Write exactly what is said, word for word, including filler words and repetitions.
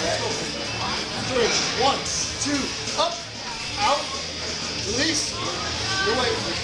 Let's go. Three. One, two, up, out, release. Your weight.